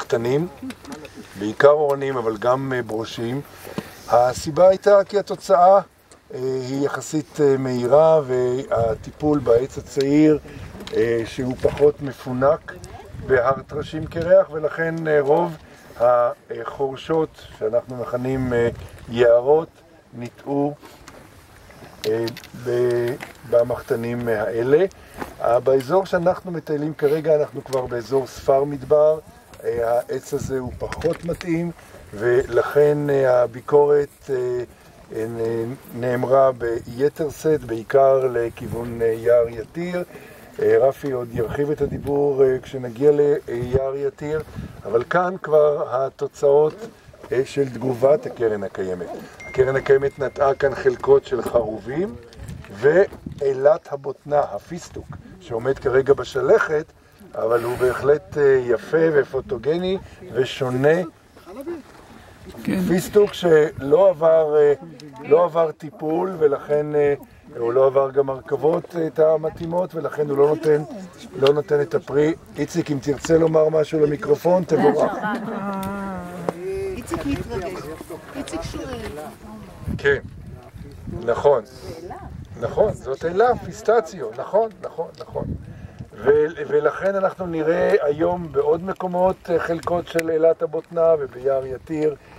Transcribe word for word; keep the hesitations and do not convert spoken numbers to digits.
מחתנים, בעיקר אורנים אבל גם ברושים. הסיבה הייתה כי התוצאה היא יחסית מהירה, והטיפול בעץ הצעיר שהוא פחות מפונק בהר טרשים קרח, ולכן רוב החורשות שאנחנו מכנים יערות ניטעו במחתנים האלה. באזור שאנחנו מטיילים כרגע אנחנו כבר באזור ספר מדבר, העץ הזה הוא פחות מתאים, ולכן הביקורת נאמרה ביתר שאת, בעיקר לכיוון יער יתיר. רפי עוד ירחיב את הדיבור כשנגיע ליער יתיר, אבל כאן כבר התוצאות של תגובת הקרן הקיימת. הקרן הקיימת נטעה כאן חלקות של חרובים, ואילת הבוטנה, הפיסטוק, שעומד כרגע בשלכת, אבל הוא בהחלט יפה ופוטוגני ושונה. כן. פיסטוק שלא עבר, לא עבר טיפול, ולכן הוא לא עבר גם הרכבות את המתאימות, ולכן הוא לא נותן, לא נותן את הפרי. איציק, אם תרצה לומר משהו למיקרופון, תבורך. איציק מתרגש. איציק שואל. כן, נכון. נכון, זאת אלה, פיסטציו, נכון, נכון, נכון. ולכן אנחנו נראה היום בעוד מקומות חלקות של אילת הבוטנה וביער יתיר.